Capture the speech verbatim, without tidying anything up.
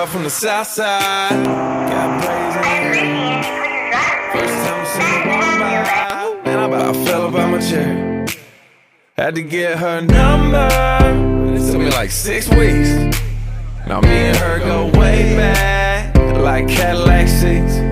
girl from the south side. Got blazing. First time I seen her walk by, and I about fell about my chair. Had to get her number. It took me like six weeks. Now me and her go way back, like Cadillac seats.